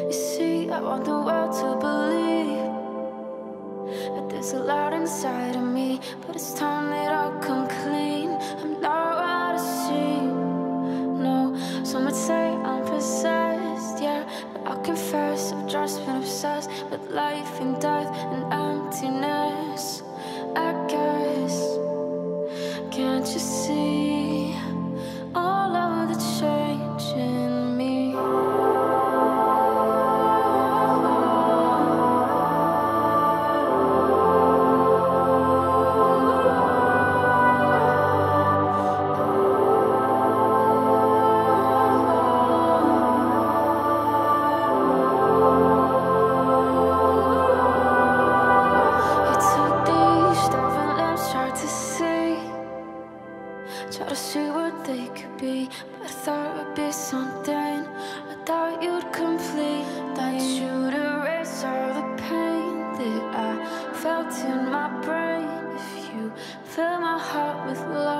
You see, I want the world to believe that there's a lot inside of me, but it's time that I come clean. I'm not what I seem. No, some would say I'm possessed, yeah, but I'll confess I've just been obsessed with life and death and emptiness, I guess. Can't you see all of the change in me? Try to see what they could be, but I thought it would be something I thought you'd complete, that you'd erase all the pain that I felt in my brain. If you fill my heart with love,